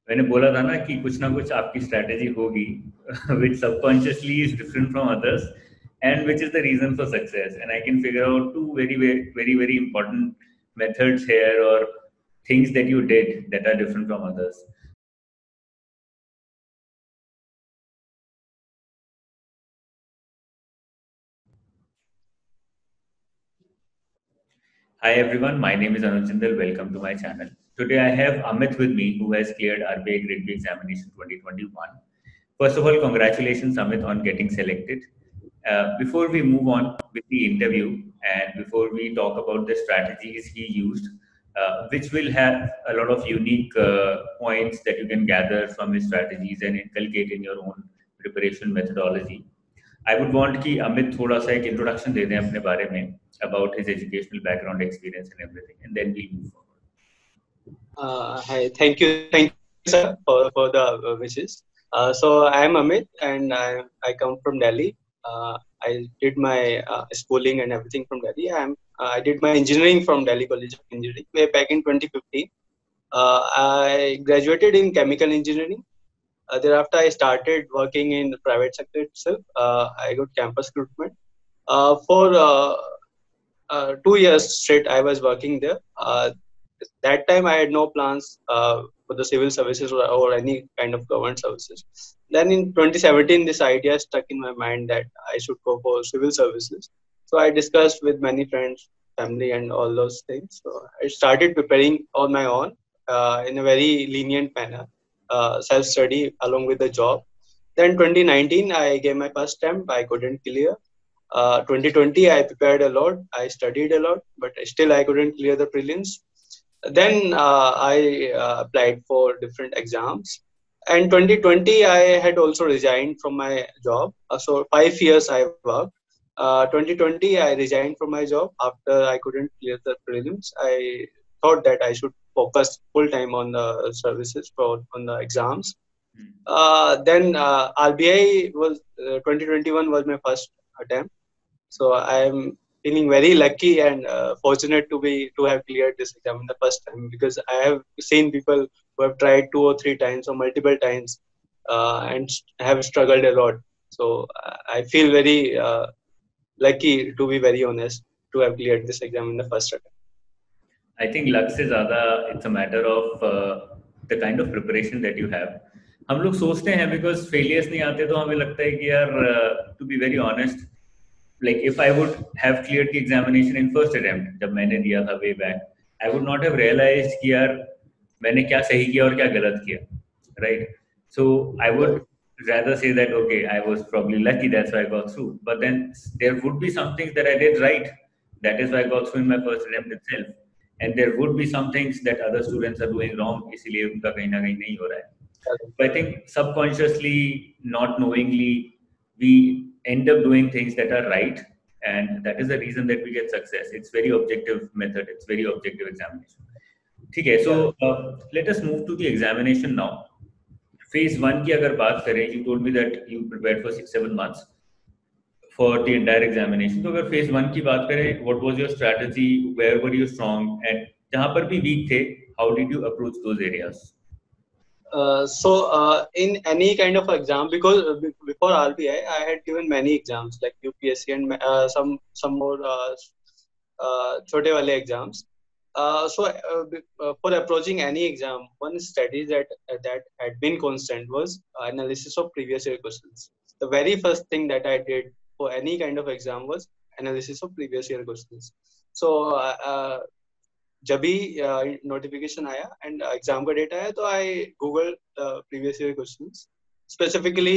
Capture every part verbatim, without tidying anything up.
मैंने बोला था ना कि कुछ ना कुछ आपकी स्ट्रैटेजी होगी which subconsciously is different from others and which is the reason for success. And I can figure out two very very very very important methods here, or things that you did that are different from others. Hi everyone, my name is Anuj Jindal. Welcome to my channel. Today I have Amit with me, who has cleared R B I Grade B examination twenty twenty-one. First of all, congratulations Amit on getting selected. Uh, before we move on with the interview, and before we talk about the strategies he used, uh, which will have a lot of unique uh, points that you can gather from his strategies and inculcate in your own preparation methodology. I would want कि अमित थोड़ा सा एक introduction दे दें अपने बारे में about his educational background, experience and everything, and then we move forward. Uh, hi, thank you, thank you, sir, for, for the uh, wishes. Uh, so I am Amit, and I I come from Delhi. Uh, I did my uh, schooling and everything from Delhi. I am uh, I did my engineering from Delhi College of Engineering way back in twenty fifteen. Uh, I graduated in chemical engineering. Uh, thereafter, I started working in the private sector itself. Uh, I got campus recruitment. Uh, for uh, uh, two years straight, I was working there. Uh, that time I had no plans uh, for the civil services or, or any kind of government services. Then in twenty seventeen, this idea stuck in my mind that I should go for civil services. So I discussed with many friends, family, and all those things. So I started preparing on my own uh, in a very lenient manner, uh, self-study along with the job. Then twenty nineteen, I gave my first attempt. I couldn't clear. Uh, twenty twenty, I prepared a lot. I studied a lot, but still I couldn't clear the prelims. Then uh, I uh, applied for different exams. And twenty twenty, I had also resigned from my job. Uh, so five years I worked. Uh, twenty twenty, I resigned from my job after I couldn't clear the prelims. I thought that I should focus full time on the services for on the exams. Uh, then uh, R B I was uh, twenty twenty-one was my first attempt. So I'm feeling very lucky and uh, fortunate to be to have cleared this exam in the first time, because I have seen people who have tried two or three times or multiple times uh, and have struggled a lot. So uh, I feel very uh, lucky, to be very honest, to have cleared this exam in the first attempt. I think luck से ज़्यादा it's a matter of uh, the kind of preparation that you have. हम लोग सोचते हैं because failures नहीं आते तो हमें लगता है कि यार uh, to be very honest, like if I would have cleared the examination in first attempt जब मैंने दिया था way back, I would not have realized कि यार मैंने क्या सही किया और क्या गलत किया, right? So I would rather say that okay, I was probably lucky, that's why I got through. But then there would be some things that I did right, that is why I got through in my first attempt itself. And there would be some things that other students are doing wrong, इसलिए उनका कहीं ना कहीं नहीं हो रहा है. So I think subconsciously, not knowingly, we end up doing things that are right, and that is the reason that we get success. It's very objective method. It's very objective examination. ठीक है. So uh, let us move to the examination now. Phase one की अगर बात करें, you told me that you prepared for six seven months for the entire examination. तो अगर phase one की बात करें, what was your strategy? Where were you strong? And जहाँ पर भी weak थे, how did you approach those areas? Uh, so uh, in any kind of exam, because before R B I, I had given many exams like U P S C and uh, some some more uh, uh, chote wale exams. Uh, so uh, uh, for approaching any exam, one study that uh, that had been constant was analysis of previous year questions. The very first thing that I did for any kind of exam was analysis of previous year questions. So uh, uh, जब भी notification आया and exam का data आया तो I Google previous year questions, specifically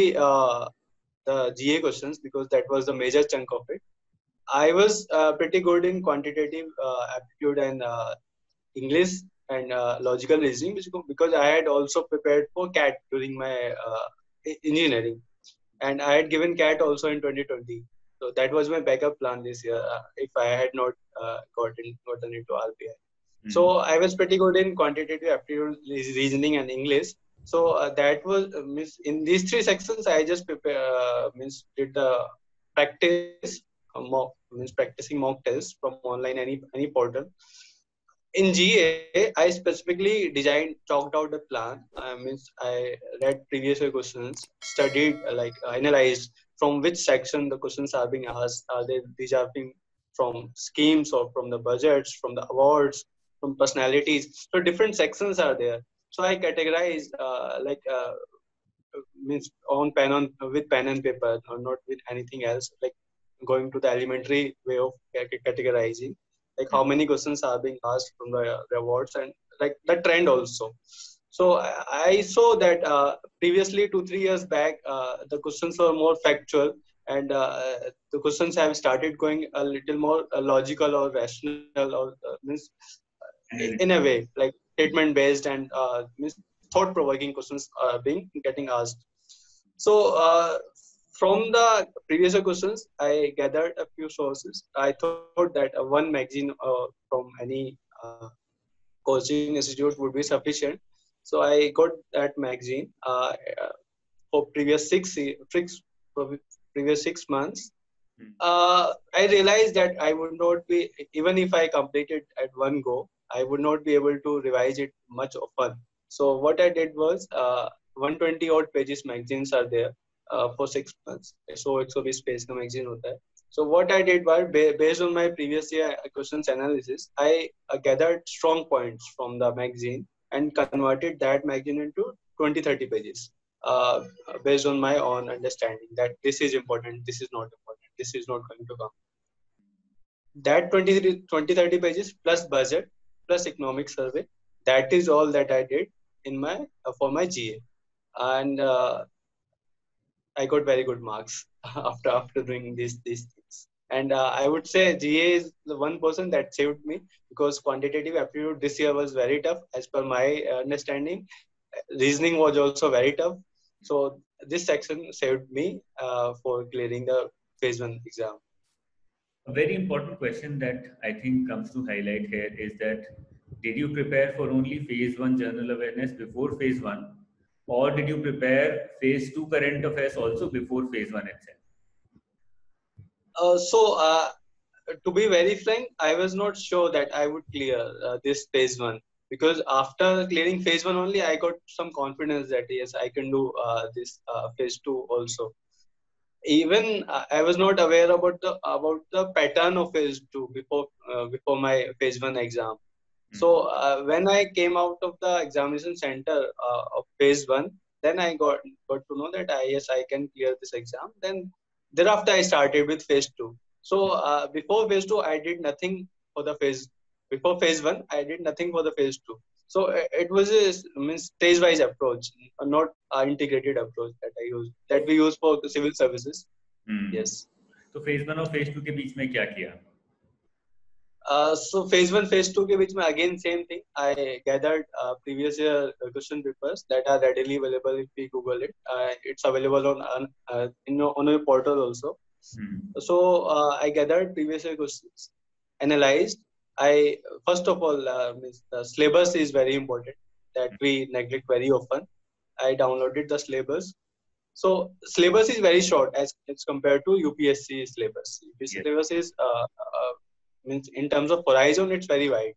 the G A questions, because that was the major chunk of it. I was uh, pretty good in quantitative uh, aptitude and uh, English and uh, logical reasoning, because I had also prepared for C A T during my uh, engineering, and I had given C A T also in twenty twenty. So that was my backup plan this year uh, if I had not uh, gotten gotten into R B I. Mm-hmm. So I was pretty good in quantitative aptitude, reasoning, and English. So uh, that was uh, means in these three sections I just prepare uh, means did the practice uh, mock means practicing mock tests from online any any portal. in G A, I specifically designed, chalked out a plan. I means I read previous year questions, studied, uh, like uh, analyzed from which section the questions are being asked. Are they these are being from schemes or from the budgets, from the awards, from personalities? So different sections are there. So I categorize uh, like uh, means on pen on with pen and paper, or not with anything else. Like going to the elementary way of categorizing, like how many questions are being asked from the, the awards, and like the trend also. So I, I saw that uh, previously two three years back, uh, the questions were more factual, and uh, the questions have started going a little more uh, logical or rational, or uh, means in a way like statement based, and uh, means thought provoking questions are being getting asked. So uh, from the previous questions, I gathered a few sources. I thought that uh, one magazine uh, from any uh, coaching institute would be sufficient. So I got that magazine uh, uh, for previous six six previous six months. Uh, I realized that I would not be, even if I complete it at one go, I would not be able to revise it much often. So what I did was, uh, one hundred twenty odd pages magazines are there uh, for six months. So एक सौ बीस page का magazine होता है. So what I did was, ba- based on my previous year questions analysis, I uh, gathered strong points from the magazine and converted that magazine into twenty thirty pages. Uh, based on my own understanding that this is important, this is not important, this is not going to come. That twenty, twenty thirty pages plus budget plus economic survey, that is all that I did in my uh, for my G A, and uh, I got very good marks after after doing these these things. And uh, I would say G A is the one person that saved me, because quantitative aptitude this year was very tough as per my uh, understanding. Reasoning was also very tough. So this section saved me uh, for clearing the phase one exam. A very important question that I think comes to highlight here is that, did you prepare for only phase one general awareness before phase one, or did you prepare phase two current affairs also before phase one itself? Uh, so uh, to be very frank, I was not sure that I would clear uh, this phase one, because after clearing phase one only, I got some confidence that yes, I can do uh, this uh, phase two also. Even uh, I was not aware about the about the pattern of phase two before uh, before my phase one exam. Mm. So uh, when I came out of the examination center uh, of phase one, then I got got to know that I, yes, I can clear this exam. Then thereafter I started with phase two. So uh, before phase two, I did nothing for the phase. Before phase one, I did nothing for the phase two. So it was a means stage-wise approach, not an integrated approach that I use that we use for the civil services. Hmm. Yes. So phase one और phase two के बीच में क्या किया? Uh, so phase one, phase two के बीच में again same thing. I gathered uh, previous year question papers that are readily available if we Google it. Uh, it's available on uh, in on a portal also. Hmm. So uh, I gathered previous year questions, analyzed. I first of all, uh, the syllabus is very important that we neglect very often. I downloaded the syllabus. So syllabus is very short as, as compared to U P S C syllabus. U P S C yes. Syllabus is uh, uh, means in terms of horizon, it's very wide.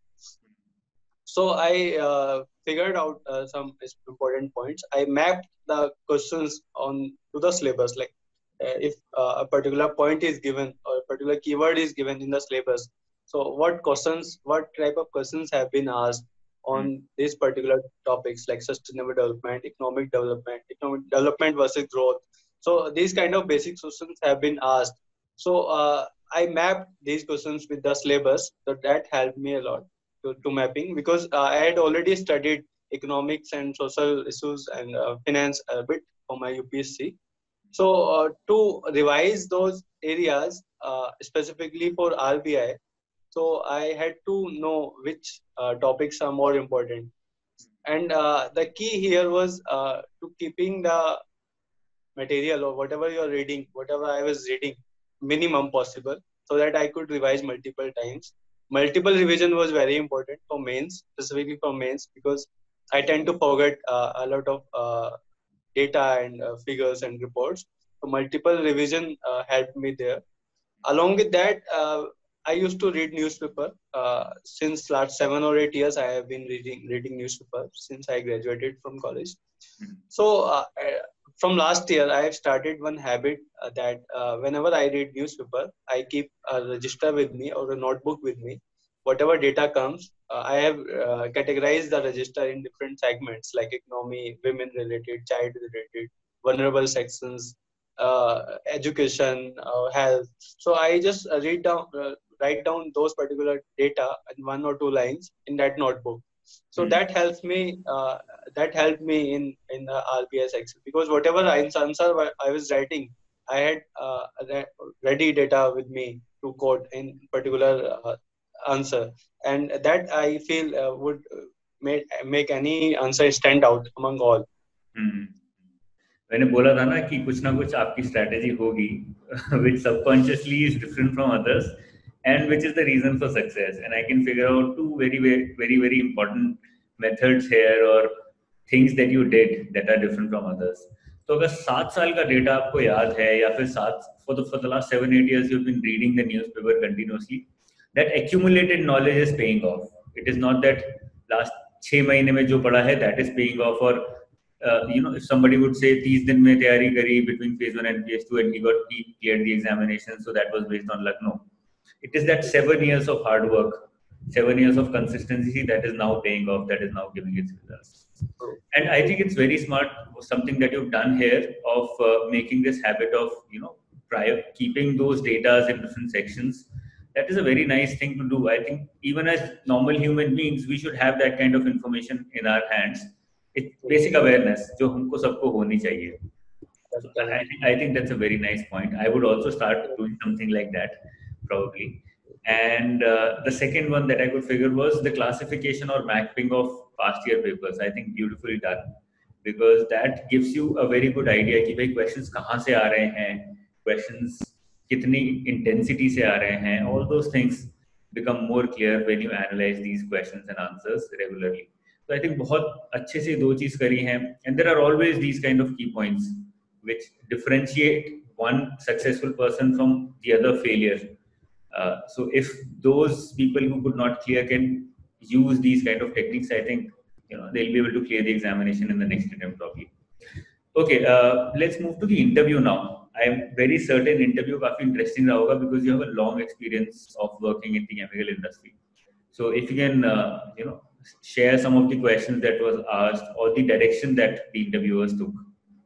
So I uh, figured out uh, some important points. I mapped the questions on to the syllabus. Like uh, if uh, a particular point is given or a particular keyword is given in the syllabus, so what questions, what type of questions have been asked on mm. these particular topics like sustainable development, economic development, economic development versus growth. So these kind of basic questions have been asked. So uh, I mapped these questions with the syllabus, so that helped me a lot to, to mapping, because uh, I had already studied economics and social issues and uh, finance a bit for my U P S C. So uh, to revise those areas uh, specifically for R B I, so I had to know which uh, topics are more important. And uh, the key here was uh, to keeping the material or whatever you're reading, whatever I was reading, minimum possible, so that I could revise multiple times. Multiple revision was very important for mains, specifically for mains, because I tend to forget uh, a lot of uh, data and uh, figures and reports. So multiple revision uh, helped me there. Along with that, uh, I used to read newspaper. Uh, since last seven or eight years, I have been reading reading newspaper since I graduated from college. Mhm. So uh, uh, from last year, I have started one habit uh, that uh, whenever I read newspaper, I keep a register with me or a notebook with me. Whatever data comes, uh, I have uh, categorized the register in different segments like economy, women related, child related, vulnerable sections, uh, education, uh, health. So I just uh, read down, uh, write down those particular data in one or two lines in that notebook. So Mhm. that helps me. Uh, that helped me in in the R B S Excel because whatever answer I was writing, I had uh, ready data with me to code in particular uh, answer, and that I feel uh, would make make any answer stand out among all. हम्म। मैंने बोला था ना कि कुछ ना कुछ आपकी strategy होगी which subconsciously is different from others and which is the reason for success, and I can figure out two very very very very important methods here or things that you did that are different from others. तो अगर सात साल का data आपको याद है या फिर सात for the for the last seven eight years you've been reading the newspaper continuously, that accumulated knowledge is paying off. It is not that last छह महीने में जो पढ़ा है that is paying off, or uh, you know, if somebody would say तीस दिन में तैयारी करी between phase one and phase two and he got he cleared the examination, so that was based on luck. No, it is that seven years of hard work, seven years of consistency that is now paying off, that is now giving its results. And I think it's very smart, something that you've done here of uh, making this habit of, you know, prior keeping those datas in different sections. That is a very nice thing to do. I think even as normal human beings, we should have that kind of information in our hands. It's basic awareness, जो हमको सबको होनी चाहिए. So I think I think that's a very nice point. I would also start doing something like that, probably. And uh, the second one that I could figure was the classification or mapping of past year papers. I think beautifully done, because that gives you a very good idea कि भाई questions कहाँ से आ रहे हैं, questions कितनी intensity से आ रहे हैं. All those things become more clear when you analyze these questions and answers regularly. So I think बहुत अच्छे से दो चीज करी हैं, and there are always these kind of key points which differentiate one successful person from the other failure. Uh, so if those people who could not clear can use these kind of techniques, I think, you know, they'll be able to clear the examination in the next attempt probably. Okay, uh, let's move to the interview now. I am very certain interview काफी interesting रहा होगा because you have a long experience of working in the chemical industry. So if you can, uh, you know, share some of the questions that was asked or the direction that the interviewers took.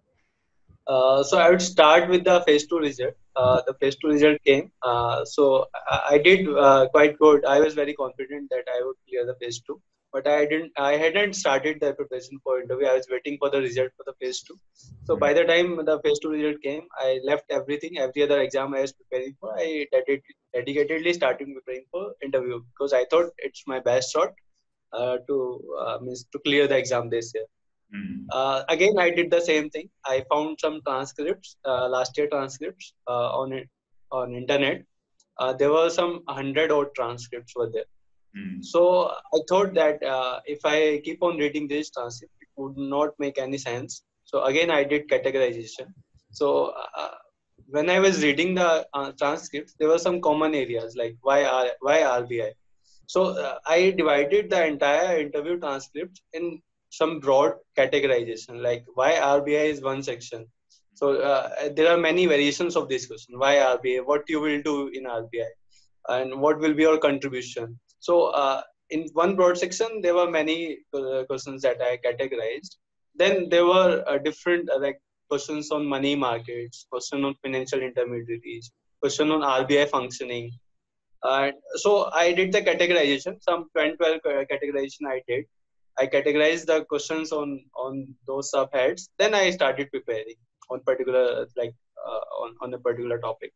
Uh, so I would start with the phase two result. Uh, the phase two result came. Uh, so I, I did uh, quite good. I was very confident that I would clear the phase two, but I didn't. I hadn't started the preparation for interview. I was waiting for the result for the phase two. So by the time the phase two result came, I left everything, every other exam I was preparing for. I dedicated, dedicatedly started preparing for interview because I thought it's my best shot uh, to uh, means to clear the exam this year. Mm. Uh, again, I did the same thing. I found some transcripts, uh, last year transcripts uh, on it on internet. Uh, there were some hundred odd transcripts were there. Mm. So I thought that uh, if I keep on reading this transcript, it would not make any sense. So again, I did categorization. So uh, when I was reading the uh, transcripts, there were some common areas like why R, why R B I. So uh, I divided the entire interview transcript in some broad categorization, like why R B I is one section. So uh, there are many variations of this question. Why R B I? What you will do in R B I? And what will be your contribution? So uh, in one broad section, there were many uh, questions that I categorized. Then there were uh, different uh, like questions on money markets, question on financial intermediaries, question on R B I functioning. Uh, so I did the categorization. Some ten, twelve categorization I did. I categorized the questions on on those subheads. Then I started preparing on particular like uh, on on a particular topic.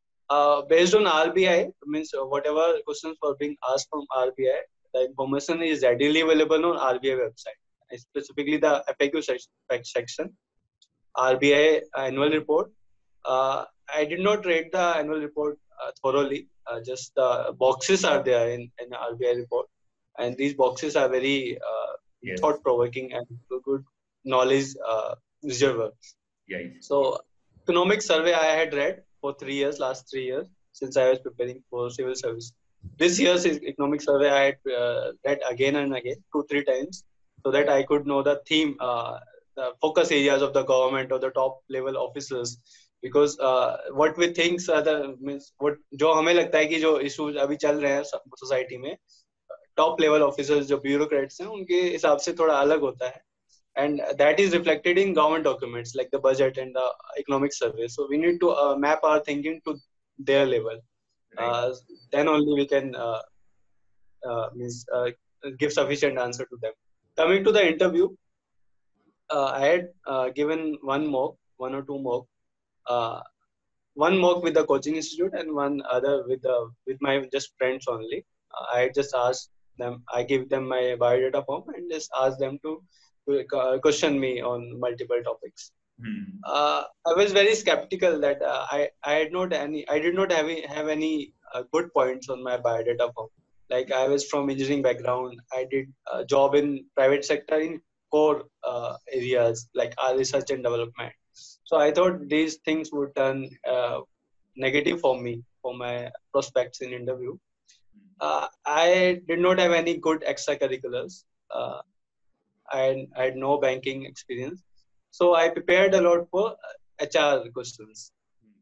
Uh, based on R B I, means whatever questions were being asked from R B I, the information is readily available on R B I website. Specifically, the F A Q section, R B I annual report. Uh, I did not read the annual report uh, thoroughly. Uh, just the boxes are there in in R B I report, and these boxes are very uh, Yes. thought-provoking and good knowledge uh, reservoir. Yeah. So, economic survey I had read for three years, last three years. since I was preparing for civil service. This year's economic survey I had uh, read again and again, two, three times, so that I could know the theme, uh, the focus areas of the government or the top level officers. Because uh, what we think are the means what जो हमें लगता है कि जो issues अभी चल रहे हैं society में, top level officers जो bureaucrats हैं उनके हिसाब से थोड़ा अलग होता है. And that is reflected in government documents like the budget and the economic survey. So we need to uh, map our thinking to their level. Right. Uh, then only we can uh, uh, means, uh, give sufficient answer to them. Coming to the interview, uh, I had uh, given one mock, one or two mock, uh, one mock with the coaching institute and one other with the with my just friends only. Uh, I just asked them, I gave them my biodata form and just asked them to, to uh, question me on multiple topics. Hmm. Uh, I was very skeptical that uh, I I had not any I did not have any, have any uh, good points on my biodata form. Like I was from engineering background. I did a job in private sector in core uh, areas like uh, research and development. So I thought these things would turn uh, negative for me for my prospects in interview. Uh, I did not have any good extracurriculars. Uh, I, I had no banking experience. So I prepared a lot for H R questions.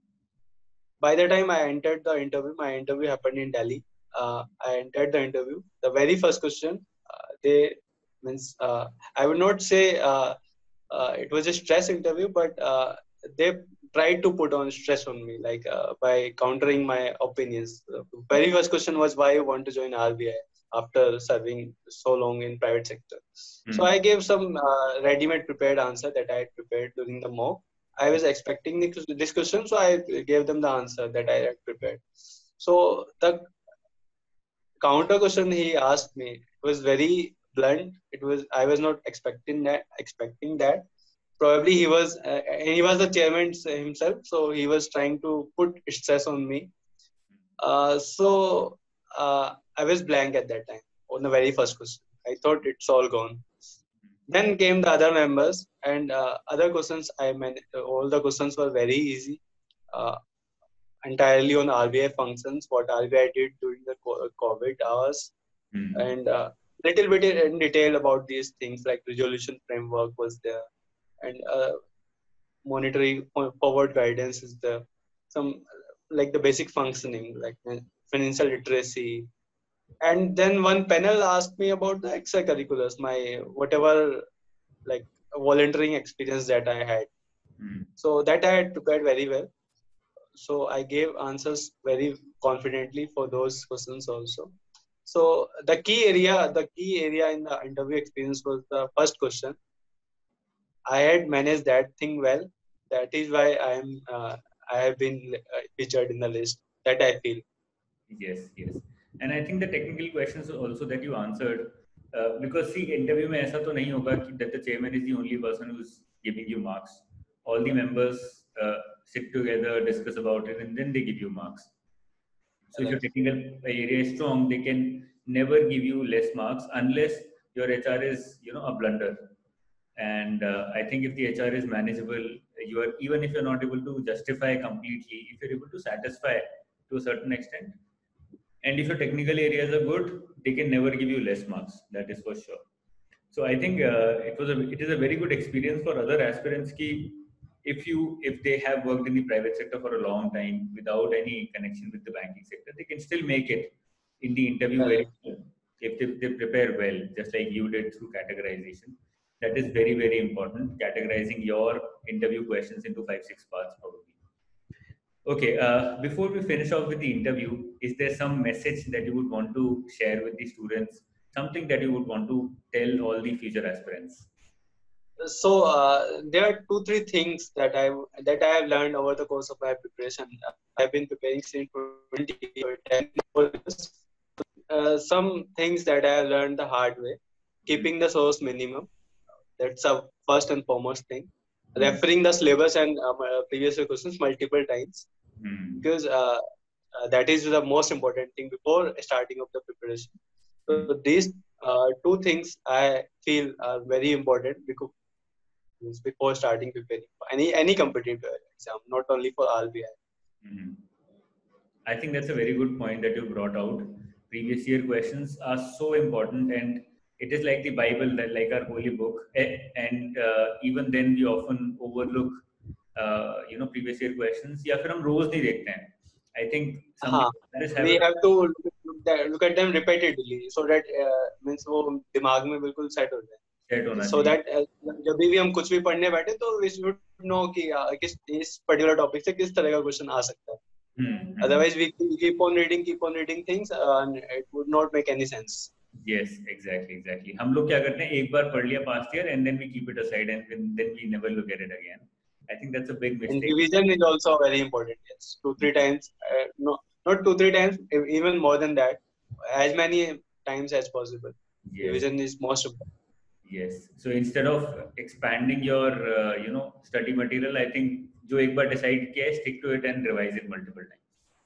By the time I entered the interview, my interview happened in Delhi. Uh, I entered the interview. The very first question, uh, they means uh, I would not say uh, uh, it was a stress interview, but uh, they tried to put on stress on me, like uh, by countering my opinions. The very first question was why you want to join R B I after serving so long in private sector. Mm-hmm. So I gave some uh, ready-made prepared answer that I had prepared during the mock. I was expecting this question, so I gave them the answer that I had prepared. So the counter question he asked me was very blunt. It was I was not expecting that. Expecting that. Probably he was, uh, and he was the chairman himself, so he was trying to put stress on me. Uh, so uh, I was blank at that time on the very first question. I thought it's all gone. Then came the other members and uh, other questions. I mean, all the questions were very easy, uh, entirely on R B I functions, what R B I did during the COVID hours, mm-hmm. and uh, little bit in detail about these things like resolution framework was there, and uh, monetary forward guidance is there. Some like the basic functioning, like financial literacy. And then one panel asked me about the extracurriculars, my whatever like volunteering experience that I had. Mm. So that I had prepared very well. So I gave answers very confidently for those questions also. So the key area, the key area in the interview experience was the first question. I had managed that thing well. That is why I am. Uh, I have been featured in the list. That I feel. Yes, yes. And I think the technical questions also that you answered, uh, because see, interview में ऐसा तो नहीं होगा कि that the chairman is the only person who's giving you marks. All the members uh, sit together, discuss about it, and then they give you marks. So if your technical area is strong, they can never give you less marks unless your H R is, you know, a blunder. And uh, I think if the H R is manageable, you are even if you're not able to justify completely, if you're able to satisfy to a certain extent. And if your technical areas are good, they can never give you less marks. That is for sure. So I think uh, it was a it is a very good experience for other aspirants. Ki if you if they have worked in the private sector for a long time without any connection with the banking sector, they can still make it in the interview very well if they, they prepare well, just like you did through categorization. That is very very important. Categorizing your interview questions into five six parts probably. Okay, uh, before we finish off with the interview, is there some message that you would want to share with the students? Something that you would want to tell all the future aspirants? So uh, there are two, three things that I that I have learned over the course of my preparation. I've been preparing since twenty or ten years. Uh, some things that I have learned the hard way: keeping the source minimum. That's a first and foremost thing. Mm-hmm. Referring the syllabus and uh, previous questions multiple times, mm-hmm. because uh, uh, that is the most important thing before starting of the preparation. So mm-hmm. these uh, two things I feel are very important because before starting preparing for any any competitive exam, not only for R B I. Mm-hmm. I think that's a very good point that you brought out. Previous year questions are so important, and it is like the Bible, that like our holy book. Eh, And uh, even then, we often overlook, uh, you know, previous year questions. या फिर हम रोज नहीं देखते हैं. I think some हाँ, people just have we a have to look at, look at them repeatedly so that uh, means वो दिमाग में बिल्कुल set हो जाए. set होना So चाहिए. that uh, जब भी हम कुछ भी पढ़ने बैठे तो we should know कि uh, किस इस particular topic से किस तरह का question आ सकता है. Hmm, hmm. Otherwise, we keep on reading, keep on reading things, uh, and it would not make any sense. Yes, exactly, exactly. हम लोग क्या करते हैं, एक बार पढ़ लिया past year and then we keep it aside and then, then we never look at it again. I think that's a big And mistake. revision is also very important. Yes, two three times. Uh, no, not two three times. Even more than that, as many times as possible. Yes. Revision is most important. Yes. So instead of expanding your, uh, you know, study material, I think जो एक बार decide किया है, stick to it and revise it multiple times.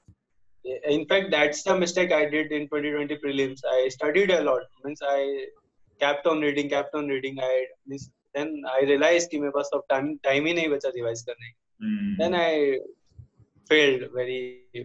In fact, that's the mistake I did in twenty twenty prelims. I studied a lot. Means I kept on reading, kept on reading. I means then I realized कि मेरे पास अब time time ही नहीं बचा revise करने. Hmm. Then I failed very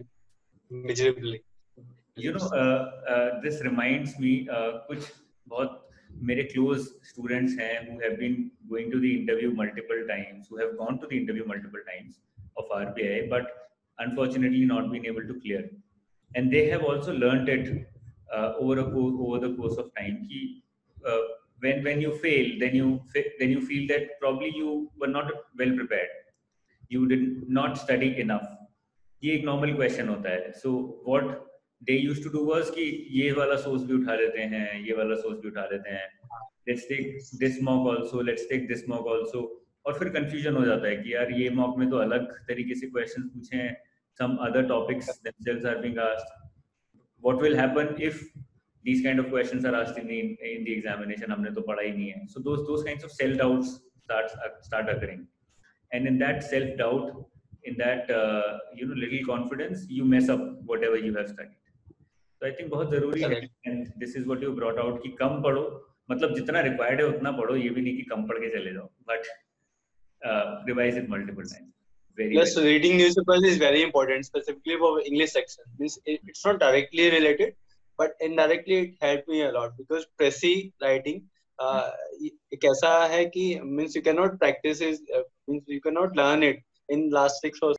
miserably. You know, uh, uh, this reminds me, uh, कुछ बहुत मेरे close students हैं who have been going to the interview multiple times, who have gone to the interview multiple times of R B I, but unfortunately not been able to clear. And they have also learnt it uh, over a co- over the course of time. कि, uh, when when you fail, then you then you feel that probably you were not well prepared. You did not study enough. ये एक normal question होता है. So what they used to do was कि ये वाला source भी उठा लेते हैं, ये वाला source भी उठा लेते हैं. Let's take this mock also. Let's take this mock also. और फिर confusion हो जाता है कि यार ये mock में तो अलग तरीके से questions पूछे हैं. Some other topics themselves are being asked. What will happen if these kind of questions are asked in the in the examination? हमने तो पढ़ा ही नहीं है. So those those kinds of self doubts start start occurring, and in that self doubt, in that uh, you know little confidence, you mess up whatever you have studied. So I think बहुत जरूरी है, and this is what you brought out कि कम पढ़ो, मतलब जितना required है उतना पढ़ो, ये भी नहीं कि कम पढ़ के चले जाओ, but uh, revise it multiple times. Very Plus, well. reading newspapers is very important, specifically for English section. Means it, it's not directly related, but indirectly it helped me a lot because pressy writing uh, एक ऐसा है कि means you cannot practice it, uh, means you cannot learn it in last six or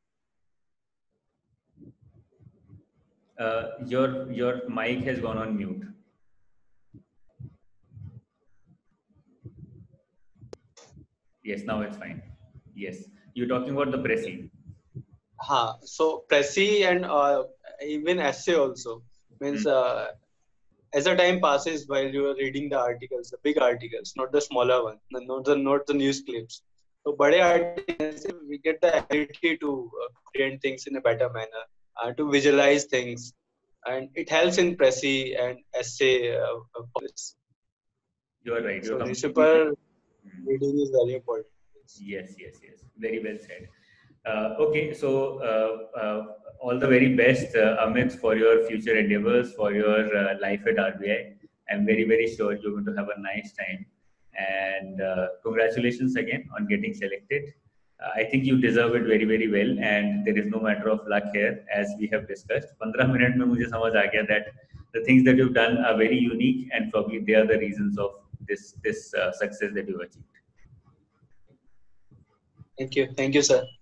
Uh, your your mic has gone on mute. Yes, now it's fine. Yes, you're talking about the pressy. हाँ, so pressy and uh, even essay also means uh, as the time passes while you are reading the articles, the big articles, not the smaller one, not the not the news clips. So बड़े articles we get the ability to uh, present things in a better manner, uh, to visualize things, and it helps in pressy and essay uh, uh, policy. You are right. So You're newspaper Hmm. reading is very important. Yes, yes, yes. Very well said. Uh, okay, so uh, uh, all the very best, uh, Amit, for your future endeavors, for your uh, life at R B I. I'm very, very sure you're going to have a nice time. And uh, congratulations again on getting selected. Uh, I think you deserve it very, very well. And there is no matter of luck here, as we have discussed. fifteen minutes में मुझे समझ आ गया that the things that you've done are very unique, and probably they are the reasons of this this uh, success that you've achieved. Thank you, thank you, sir.